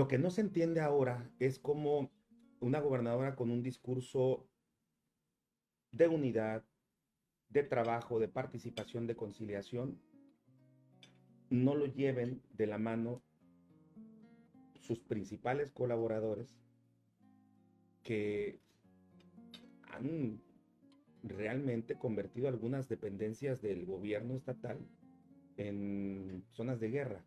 Lo que no se entiende ahora es cómo una gobernadora con un discurso de unidad, de trabajo, de participación, de conciliación, no lo lleven de la mano sus principales colaboradores que han realmente convertido algunas dependencias del gobierno estatal en zonas de guerra.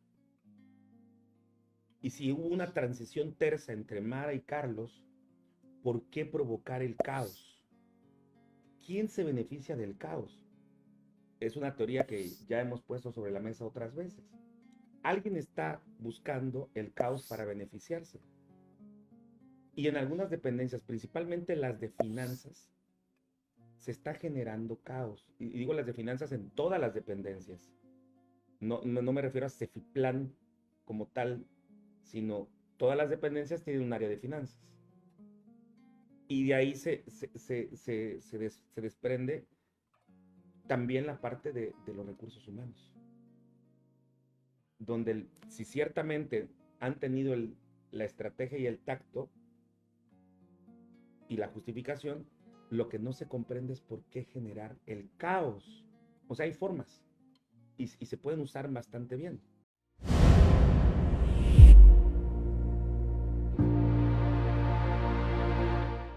Y si hubo una transición tersa entre Mara y Carlos, ¿por qué provocar el caos? ¿Quién se beneficia del caos? Es una teoría que ya hemos puesto sobre la mesa otras veces. Alguien está buscando el caos para beneficiarse. Y en algunas dependencias, principalmente las de finanzas, se está generando caos. Y digo las de finanzas en todas las dependencias. No me refiero a Cefiplan como tal, sino todas las dependencias tienen un área de finanzas. Y de ahí se desprende también la parte de los recursos humanos, donde si ciertamente han tenido la estrategia y el tacto y la justificación, lo que no se comprende es por qué generar el caos. O sea, hay formas y se pueden usar bastante bien.